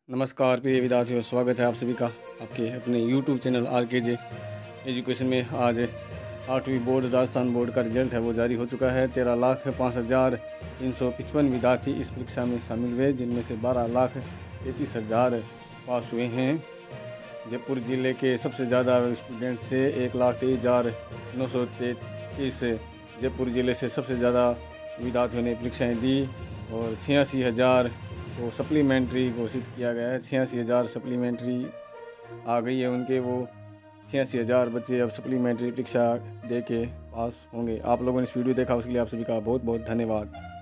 नमस्कार प्रिय विद्यार्थियों, स्वागत है आप सभी का आपके अपने YouTube चैनल RKJ एजुकेशन में। आज 8वीं बोर्ड राजस्थान बोर्ड का रिजल्ट है वो जारी हो चुका है। 13,05,355 विद्यार्थी इस परीक्षा में शामिल हुए, जिनमें से 12,33,000 पास हुए हैं। जयपुर जिले के सबसे ज़्यादा स्टूडेंट से 1,23,933 जयपुर जिले से सबसे ज़्यादा विद्यार्थियों ने परीक्षाएँ दी और 86,000 को सप्लीमेंट्री घोषित किया गया है। 86,000 सप्लीमेंट्री आ गई है उनके, वो 86,000 बच्चे अब सप्लीमेंट्री परीक्षा दे के पास होंगे। आप लोगों ने इस वीडियो देखा, उसके लिए आप सभी का बहुत बहुत धन्यवाद।